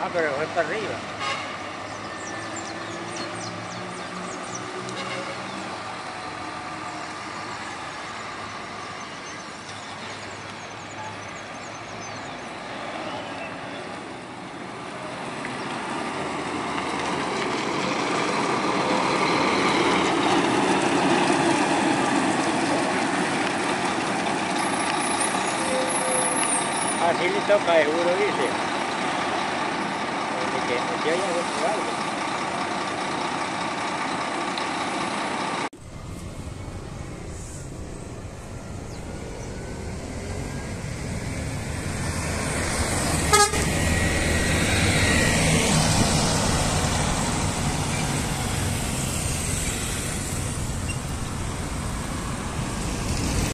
Ah, pero fue para arriba. Así le toca seguro, dice. Que me dio algo.